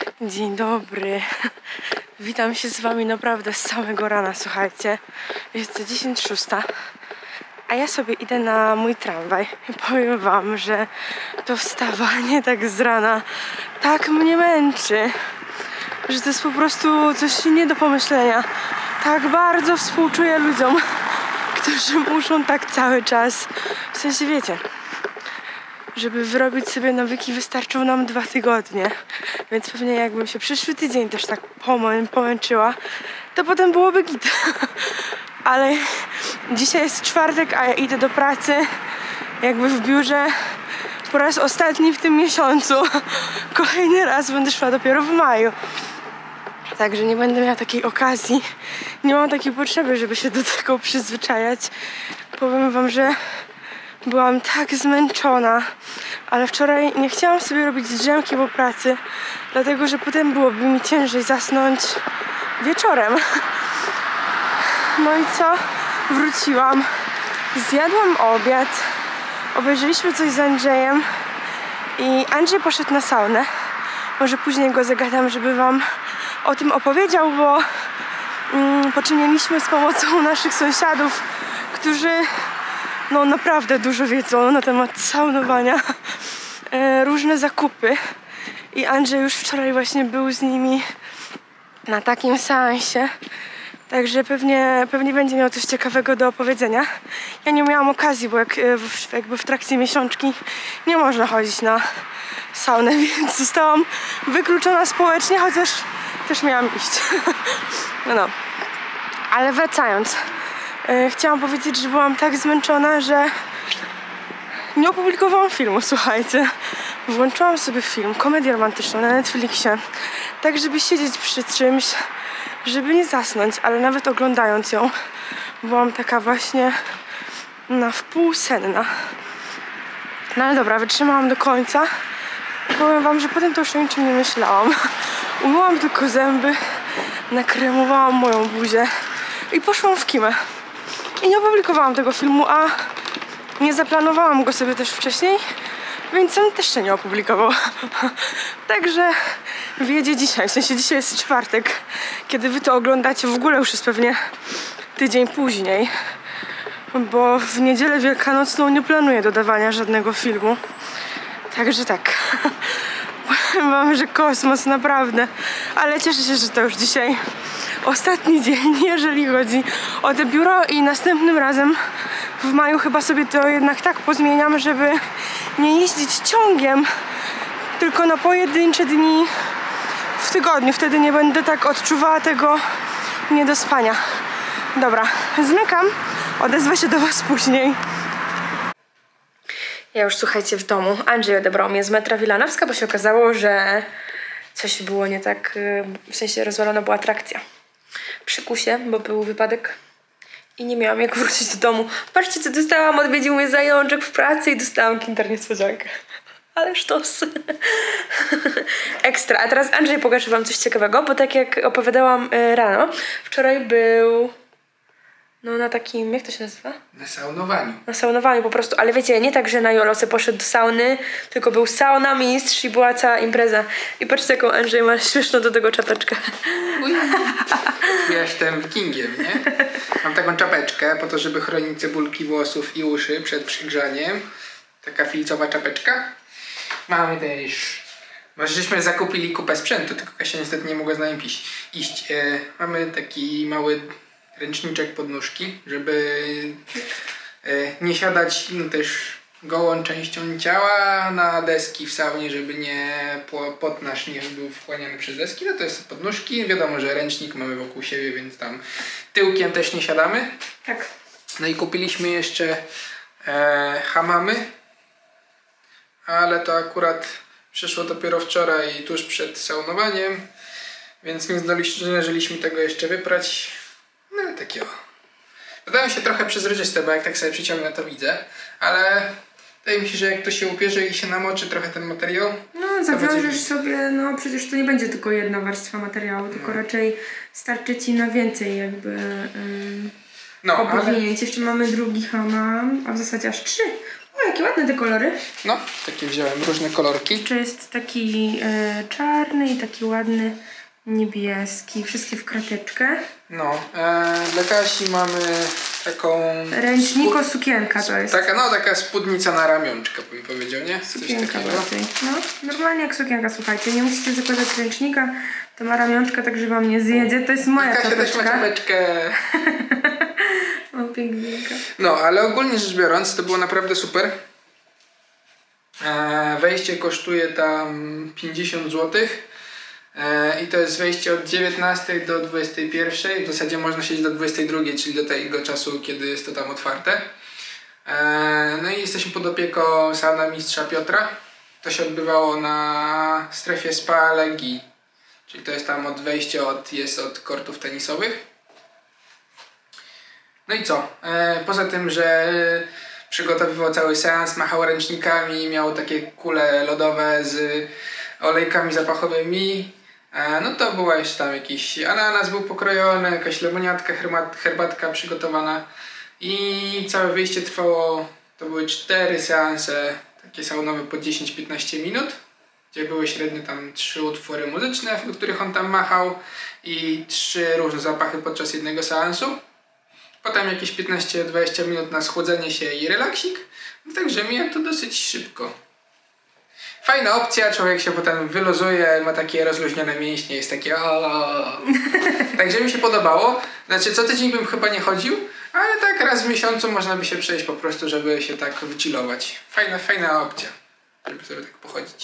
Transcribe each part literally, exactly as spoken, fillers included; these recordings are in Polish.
Dzień dobry. Witam się z wami naprawdę z samego rana, słuchajcie. Jest dziesięć szósta, a ja sobie idę na mój tramwaj i powiem wam, że to wstawanie tak z rana tak mnie męczy, że to jest po prostu coś nie do pomyślenia. Tak bardzo współczuję ludziom, którzy muszą tak cały czas, w sensie wiecie, żeby wyrobić sobie nawyki wystarczą nam dwa tygodnie, więc pewnie jakbym się przyszły tydzień też tak pomę pomęczyła, to potem byłoby git. Ale dzisiaj jest czwartek, a ja idę do pracy jakby w biurze po raz ostatni w tym miesiącu. Kolejny raz będę szła dopiero w maju. Także nie będę miała takiej okazji, nie mam takiej potrzeby, żeby się do tego przyzwyczajać. Powiem wam, że byłam tak zmęczona, ale wczoraj nie chciałam sobie robić drzemki po pracy, dlatego że potem byłoby mi ciężej zasnąć wieczorem. No i co? Wróciłam, zjadłam obiad, obejrzeliśmy coś z Andrzejem i Andrzej poszedł na saunę. Może później go zagadam, żeby wam o tym opowiedział, bo mm, poczyniliśmy z pomocą naszych sąsiadów, którzy no naprawdę dużo wiedzą na temat saunowania, e, różne zakupy i Andrzej już wczoraj właśnie był z nimi na takim seansie, także pewnie, pewnie będzie miał coś ciekawego do opowiedzenia. Ja nie miałam okazji, bo jak, w, jakby w trakcie miesiączki nie można chodzić na saunę, więc zostałam wykluczona społecznie, chociaż też miałam iść. No, ale wracając, chciałam powiedzieć, że byłam tak zmęczona, że nie opublikowałam filmu, słuchajcie. Włączyłam sobie film, komedię romantyczną na Netflixie, tak żeby siedzieć przy czymś, żeby nie zasnąć, ale nawet oglądając ją byłam taka właśnie na wpół senna. No ale dobra, wytrzymałam do końca. Powiem wam, że potem to już o niczym nie myślałam. Umyłam tylko zęby, nakremowałam moją buzię i poszłam w kimę. I nie opublikowałam tego filmu, a nie zaplanowałam go sobie też wcześniej, więc on też się nie opublikował. Także wyjedzie dzisiaj, w sensie dzisiaj jest czwartek. Kiedy wy to oglądacie, w ogóle już jest pewnie tydzień później, bo w niedzielę wielkanocną nie planuję dodawania żadnego filmu. Także tak. Powiem wam, że kosmos, naprawdę. Ale cieszę się, że to już dzisiaj ostatni dzień, jeżeli chodzi o te biuro i następnym razem w maju chyba sobie to jednak tak pozmieniam, żeby nie jeździć ciągiem, tylko na pojedyncze dni w tygodniu. Wtedy nie będę tak odczuwała tego niedospania. Dobra, zmykam. Odezwę się do was później. Ja już, słuchajcie, w domu. Andrzej odebrał mnie z metra Wilanowska, bo się okazało, że coś było nie tak, w sensie rozwalona była trakcja. Przykusie, bo był wypadek i nie miałam jak wrócić do domu. Patrzcie, co dostałam, odwiedził mnie zajączek w pracy i dostałam Kinder niespodziankę. Ale sztos. Ekstra. A teraz Andrzej pokaże wam coś ciekawego, bo tak jak opowiadałam rano, wczoraj był no na takim, jak to się nazywa? Na saunowaniu. Na saunowaniu po prostu, ale wiecie, nie tak, że na Jolosy poszedł do sauny, tylko był sauna, mistrz i była cała impreza. I patrzcie, jaką Andrzej ma śmieszną do tego czapeczkę. Uj, ja jestem wikingiem, nie? Mam taką czapeczkę po to, żeby chronić cebulki włosów i uszy przed przygrzaniem. Taka filcowa czapeczka. Mamy też... Może żeśmy zakupili kupę sprzętu, tylko Kasia niestety nie mogła z nami iść. E, mamy taki mały ręczniczek pod nóżki, żeby e, nie siadać no, też gołą częścią ciała na deski w saunie, żeby nie pot nasz nie był wchłaniany przez deski. No to jest podnóżki. Wiadomo, że ręcznik mamy wokół siebie, więc tam tyłkiem też nie siadamy. Tak. No i kupiliśmy jeszcze e, hamamy, ale to akurat przyszło dopiero wczoraj, tuż przed saunowaniem, więc nie zdążyliśmy tego jeszcze wyprać. No ale takie o. Wydają się trochę przezroczyste, bo jak tak sobie przyciągnę, to widzę, ale wydaje mi się, że jak to się ubierze i się namoczy trochę ten materiał... No zawiążesz sobie, no przecież to nie będzie tylko jedna warstwa materiału, tylko no. raczej starczy ci na więcej jakby yy, no, opowinięć. Ale... Jeszcze mamy drugi hamam, a w zasadzie aż trzy. O, jakie ładne te kolory. No, takie wziąłem, różne kolorki. Czy jest taki e, czarny i taki ładny niebieski. Wszystkie w krateczkę. No, e, dla Kasi mamy taką... Ręczniko sukienka to jest. Taka, no, taka spódnica na ramionczka, bym powiedział, nie? Coś Sukienka takiego. bardziej. No, normalnie jak sukienka, słuchajcie. Nie musicie zakładać ręcznika. To ma ramionczka, tak że wam nie zjedzie. To jest moja Kasia czapeczka. też ma czapeczkę. O, piękniejka. No, ale ogólnie rzecz biorąc, to było naprawdę super. E, wejście kosztuje tam pięćdziesiąt złotych. E, I to jest wejście od dziewiętnastej do dwudziestej pierwszej. W zasadzie można siedzieć do dwudziestej drugiej, czyli do tego czasu, kiedy jest to tam otwarte. E, no i jesteśmy pod opieką sauna mistrza Piotra. To się odbywało na strefie Spa Legii. Czyli to jest tam od wejścia, od, jest od kortów tenisowych. No i co? E, poza tym, że przygotowywał cały seans, machał ręcznikami, miał takie kule lodowe z olejkami zapachowymi. E, no to była jeszcze tam jakiś ananas był pokrojony, jakaś lemoniatka, herbat, herbatka przygotowana. I całe wyjście trwało, to były cztery seanse, takie saunowe po dziesięć piętnaście minut. Gdzie były średnio tam trzy utwory muzyczne, w których on tam machał i trzy różne zapachy podczas jednego seansu. Potem jakieś piętnaście dwadzieścia minut na schłodzenie się i relaksik. No także mija to dosyć szybko. Fajna opcja, człowiek się potem wyluzuje, ma takie rozluźnione mięśnie, jest takie o. Także mi się podobało. Znaczy co tydzień bym chyba nie chodził, ale tak raz w miesiącu można by się przejść po prostu, żeby się tak wychillować. Fajna, fajna opcja, żeby sobie tak pochodzić.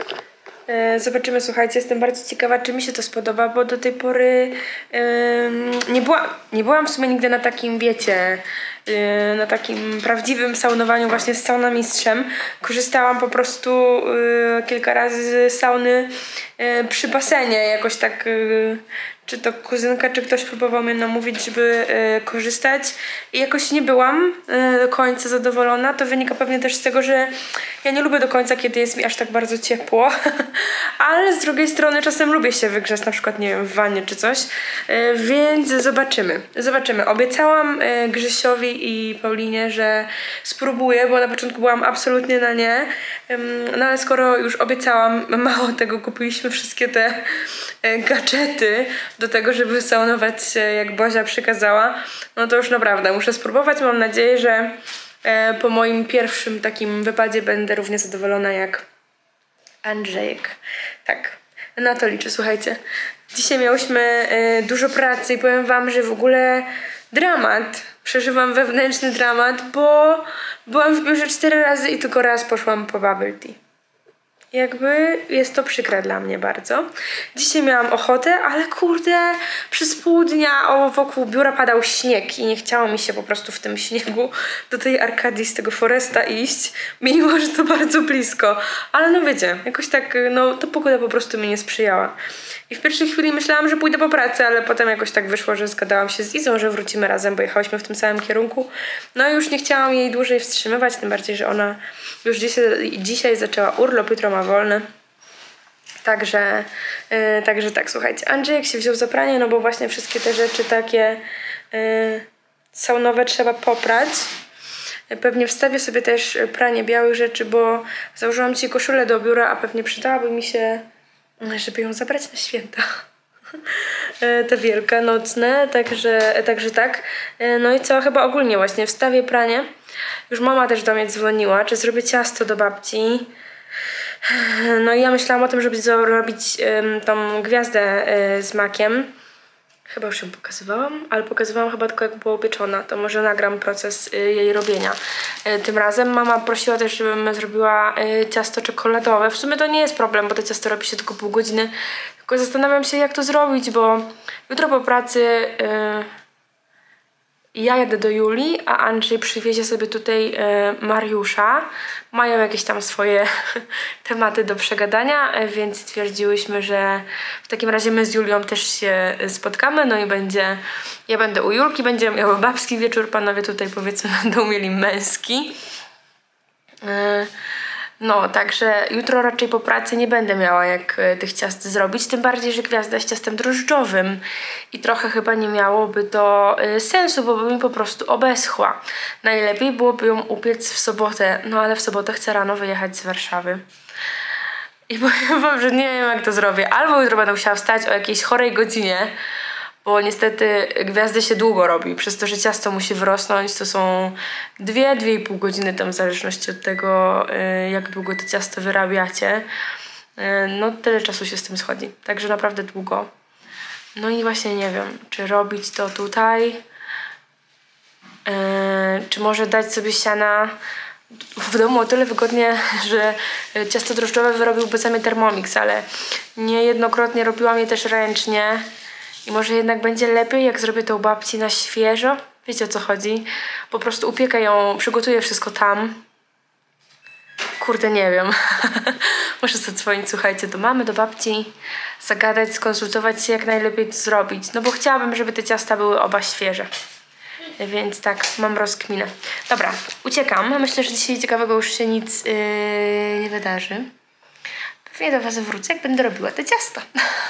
Zobaczymy, słuchajcie, jestem bardzo ciekawa, czy mi się to spodoba, bo do tej pory yy, nie, była, nie byłam w sumie nigdy na takim, wiecie, yy, na takim prawdziwym saunowaniu właśnie z saunamistrzem. Korzystałam po prostu yy, kilka razy z sauny yy, przy basenie, jakoś tak, yy, czy to kuzynka, czy ktoś próbował mnie namówić, żeby yy, korzystać i jakoś nie byłam yy, do końca zadowolona. To wynika pewnie też z tego, że ja nie lubię do końca, kiedy jest mi aż tak bardzo ciepło, ale z drugiej strony czasem lubię się wygrzać, na przykład, nie wiem, w wannie czy coś, yy, więc zobaczymy. Zobaczymy. Obiecałam yy, Grzesiowi i Paulinie, że spróbuję, bo na początku byłam absolutnie na nie, yy, no ale skoro już obiecałam, mało tego, kupiliśmy wszystkie te yy, gadżety do tego, żeby saunować się, jak Bozia przykazała, no to już naprawdę muszę spróbować. Mam nadzieję, że e, po moim pierwszym takim wypadzie będę równie zadowolona jak Andrzejek. Tak, na to liczę, słuchajcie. Dzisiaj miałyśmy e, dużo pracy i powiem wam, że w ogóle dramat. Przeżywam wewnętrzny dramat, bo byłam w biurze cztery razy i tylko raz poszłam po bubble tea. Jakby jest to przykre dla mnie bardzo. Dzisiaj miałam ochotę, ale kurde, przez pół dnia o, wokół biura padał śnieg i nie chciało mi się po prostu w tym śniegu do tej Arkadii z tego Foresta iść, mimo że to bardzo blisko. Ale no wiecie, jakoś tak, no ta pogoda po prostu mi nie sprzyjała. I w pierwszej chwili myślałam, że pójdę po pracy, ale potem jakoś tak wyszło, że zgadałam się z Izą, że wrócimy razem, bo jechałyśmy w tym samym kierunku. No i już nie chciałam jej dłużej wstrzymywać, tym bardziej, że ona już dzisiaj, dzisiaj zaczęła urlop, jutro ma wolny. Także, yy, także tak, słuchajcie, Andrzejek się wziął za pranie, no bo właśnie wszystkie te rzeczy takie yy, saunowe trzeba poprać. Pewnie wstawię sobie też pranie białych rzeczy, bo założyłam ci koszulę do biura, a pewnie przydałaby mi się, żeby ją zabrać na święta. Te wielkanocne, także, także tak. No i co, chyba ogólnie właśnie wstawię pranie. Już mama też do mnie dzwoniła, czy zrobię ciasto do babci. No i ja myślałam o tym, żeby zrobić um, tą gwiazdę y, z makiem. Chyba już ją pokazywałam, ale pokazywałam chyba tylko jak była pieczona. To może nagram proces y, jej robienia. Y, tym razem mama prosiła też, żebym zrobiła y, ciasto czekoladowe. W sumie to nie jest problem, bo to ciasto robi się tylko pół godziny. Tylko zastanawiam się, jak to zrobić, bo jutro po pracy y, ja jadę do Julii, a Andrzej przywiezie sobie tutaj y, Mariusza. Mają jakieś tam swoje tematy do przegadania, y, więc stwierdziłyśmy, że w takim razie my z Julią też się spotkamy, no i będzie, ja będę u Julki, będziemy miały babski wieczór, panowie tutaj powiedzmy będą mieli męski. Y, No, także jutro raczej po pracy nie będę miała jak tych ciast zrobić, tym bardziej, że gwiazda jest ciastem drożdżowym i trochę chyba nie miałoby to y, sensu, bo by mi po prostu obeschła. Najlepiej byłoby ją upiec w sobotę, no ale w sobotę chcę rano wyjechać z Warszawy. I powiem wam, że nie wiem jak to zrobię. Albo jutro będę musiała wstać o jakiejś chorej godzinie, bo niestety gwiazdy się długo robi. Przez to, że ciasto musi wyrosnąć, to są dwie, dwie i pół godziny tam w zależności od tego, jak długo to ciasto wyrabiacie. No tyle czasu się z tym schodzi. Także naprawdę długo. No i właśnie nie wiem, czy robić to tutaj, yy, czy może dać sobie siana w domu o tyle wygodnie, że ciasto drożdżowe wyrobiłby sami Thermomix, ale niejednokrotnie robiłam je też ręcznie. I może jednak będzie lepiej, jak zrobię to u babci na świeżo. Wiecie o co chodzi? Po prostu upiekę ją, przygotuję wszystko tam. Kurde, nie wiem. Muszę zadzwonić, słuchajcie, do mamy, do babci, zagadać, skonsultować się, jak najlepiej to zrobić. No bo chciałabym, żeby te ciasta były oba świeże. Więc tak, mam rozkminę. Dobra, uciekam. Myślę, że dzisiaj ciekawego już się nic yy, nie wydarzy. Pewnie do was wrócę, jak będę robiła te ciasta.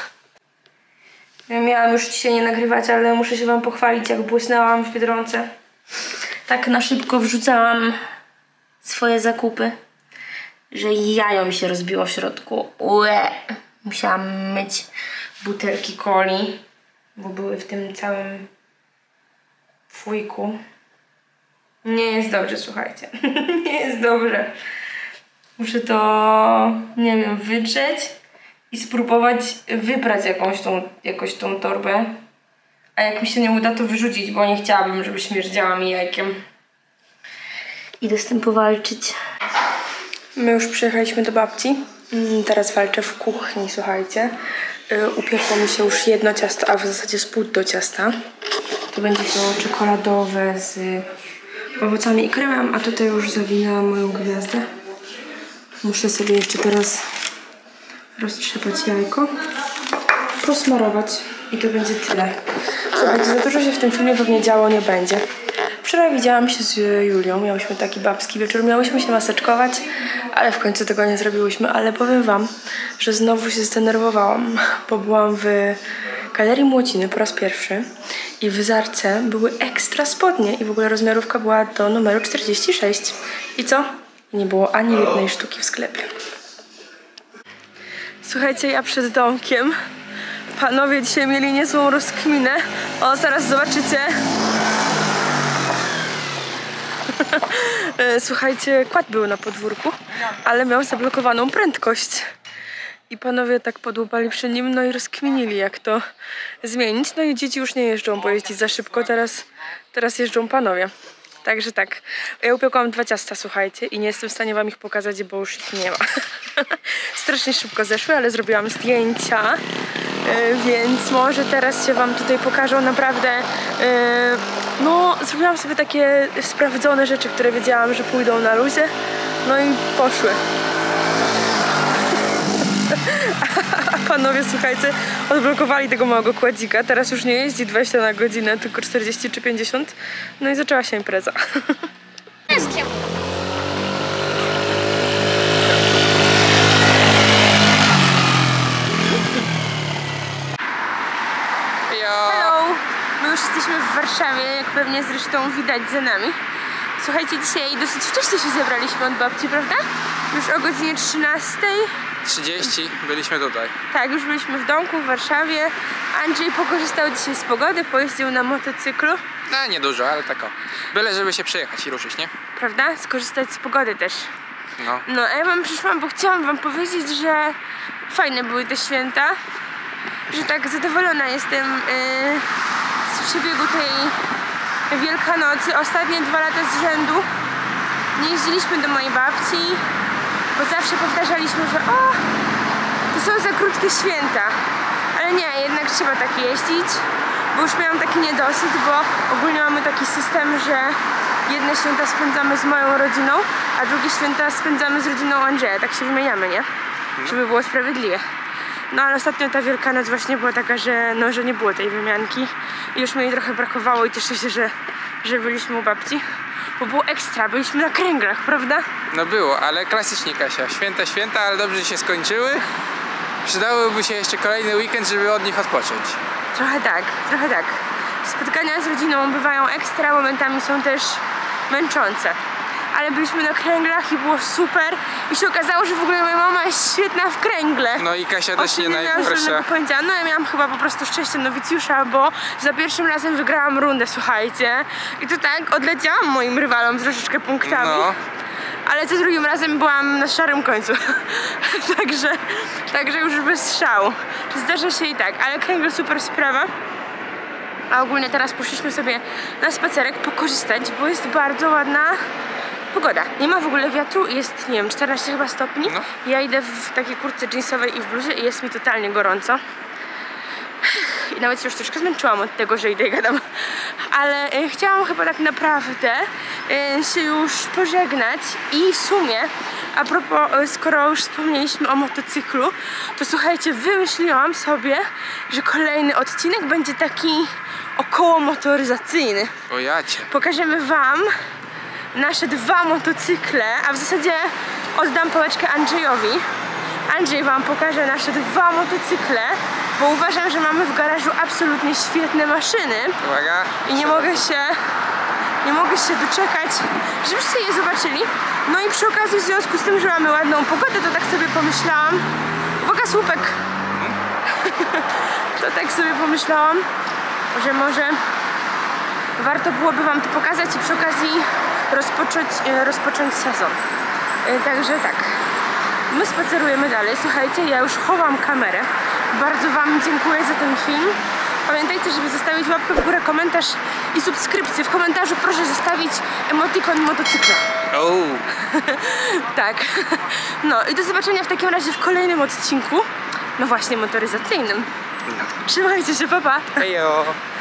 Ja miałam już dzisiaj nie nagrywać, ale muszę się wam pochwalić, jak błysnęłam w Biedronce. Tak na szybko wrzucałam swoje zakupy, że jajo mi się rozbiło w środku. Ue! Musiałam myć butelki coli, bo były w tym całym fujku. Nie jest dobrze, słuchajcie. Nie jest dobrze. Muszę to, nie wiem, wytrzeć i spróbować wybrać jakąś tą, jakoś tą torbę. A jak mi się nie uda, to wyrzucić, bo nie chciałabym, żeby śmierdziała mi jajkiem. Idę z tym powalczyć. My już przyjechaliśmy do babci. Teraz walczę w kuchni, słuchajcie. Upiekło mi się już jedno ciasto, a w zasadzie spód do ciasta. To będzie to czekoladowe z owocami i kremem, a tutaj już zawinęłam moją gwiazdę. Muszę sobie jeszcze teraz roztrzepać jajko, posmarować i to będzie tyle. Słuchajcie, za dużo się w tym filmie pewnie działo nie będzie. Wczoraj widziałam się z Julią, miałyśmy taki babski wieczór, miałyśmy się maseczkować, ale w końcu tego nie zrobiłyśmy. Ale powiem wam, że znowu się zdenerwowałam, bo byłam w Galerii Młociny po raz pierwszy i w Zarce były ekstra spodnie i w ogóle rozmiarówka była do numeru czterdzieści sześć. I co? Nie było ani jednej sztuki w sklepie. Słuchajcie, ja przed domkiem. Panowie dzisiaj mieli niezłą rozkminę. O, zaraz zobaczycie. Słuchajcie, kład był na podwórku, ale miał zablokowaną prędkość. I panowie tak podłupali przy nim, no i rozkminili, jak to zmienić. No i dzieci już nie jeżdżą, bo jeździ za szybko, teraz, teraz jeżdżą panowie. Także tak, ja upiekłam dwa ciasta, słuchajcie, i nie jestem w stanie wam ich pokazać, bo już ich nie ma. Strasznie szybko zeszły, ale zrobiłam zdjęcia, yy, więc może teraz się wam tutaj pokażą naprawdę. Yy, no, zrobiłam sobie takie sprawdzone rzeczy, które wiedziałam, że pójdą na luzie, no i poszły. A panowie, słuchajcie, odblokowali tego małego kładzika. Teraz już nie jeździ dwadzieścia na godzinę, tylko czterdzieści czy pięćdziesiąt. No i zaczęła się impreza. Hello! My już jesteśmy w Warszawie, jak pewnie zresztą widać za nami. Słuchajcie, dzisiaj dosyć wcześnie się zebraliśmy od babci, prawda? Już o godzinie trzynastej trzydzieści byliśmy tutaj. Tak, już byliśmy w domku w Warszawie. Andrzej pokorzystał dzisiaj z pogody, pojeździł na motocyklu. No nie dużo, ale tak o. Byle żeby się przejechać i ruszyć, nie? Prawda? Skorzystać z pogody też. No. No, a ja wam przyszłam, bo chciałam wam powiedzieć, że fajne były te święta. Że tak zadowolona jestem yy, z przebiegu tej Wielkanocy. Ostatnie dwa lata z rzędu nie jeździliśmy do mojej babci, bo zawsze powtarzaliśmy, że o, to są za krótkie święta. Ale nie, jednak trzeba tak jeździć, bo już miałam taki niedosyt, bo ogólnie mamy taki system, że jedne święta spędzamy z moją rodziną, a drugie święta spędzamy z rodziną Andrzeja. Tak się wymieniamy, nie? Żeby było sprawiedliwie. No ale ostatnio ta Wielkanoc właśnie była taka, że, no, że nie było tej wymianki i już mi jej trochę brakowało i cieszę się, że, że byliśmy u babci. bo było ekstra, byliśmy na kręglach, prawda? No było, ale klasycznie, Kasia. Święta, święta, ale dobrze się skończyły. Przydałyby się jeszcze kolejny weekend, żeby od nich odpocząć. Trochę tak, trochę tak. Spotkania z rodziną bywają ekstra, momentami są też męczące. Ale byliśmy na kręglach i było super. I się okazało, że w ogóle moja mama jest świetna w kręgle. No i Kasia też nie najgorsza. No ja miałam chyba po prostu szczęście nowicjusza, bo za pierwszym razem wygrałam rundę, słuchajcie. I to tak, odleciałam moim rywalom z troszeczkę punktami. No. Ale za drugim razem byłam na szarym końcu. także, także już bez strzału. Zdarza się i tak, ale kręgle super sprawa. A ogólnie teraz poszliśmy sobie na spacerek pokorzystać, bo jest bardzo ładna pogoda. Nie ma w ogóle wiatru i jest, nie wiem, czternaście chyba stopni. No. Ja idę w takiej kurtce jeansowej i w bluzie i jest mi totalnie gorąco. I nawet się już troszkę zmęczyłam od tego, że idę i gadam. Ale e, chciałam chyba tak naprawdę e, się już pożegnać i w sumie, a propos, e, skoro już wspomnieliśmy o motocyklu, to słuchajcie, wymyśliłam sobie, że kolejny odcinek będzie taki około motoryzacyjny. O jacie. Pokażemy wam nasze dwa motocykle, a w zasadzie oddam pałeczkę Andrzejowi. Andrzej wam pokaże nasze dwa motocykle, bo uważam, że mamy w garażu absolutnie świetne maszyny. Uwaga. I nie mogę się nie mogę się doczekać, żebyście je zobaczyli. No i przy okazji, w związku z tym, że mamy ładną pogodę, to tak sobie pomyślałam. Uwaga, słupek! To tak sobie pomyślałam, że może warto byłoby wam to pokazać i przy okazji rozpocząć, rozpocząć sezon. Także tak. My spacerujemy dalej. Słuchajcie, ja już chowam kamerę. Bardzo wam dziękuję za ten film. Pamiętajcie, żeby zostawić łapkę w górę, komentarz i subskrypcję. W komentarzu proszę zostawić emotikon motocykla. Oh. Tak. No i do zobaczenia w takim razie w kolejnym odcinku. No właśnie, motoryzacyjnym. No. Trzymajcie się, pa pa. Hejo.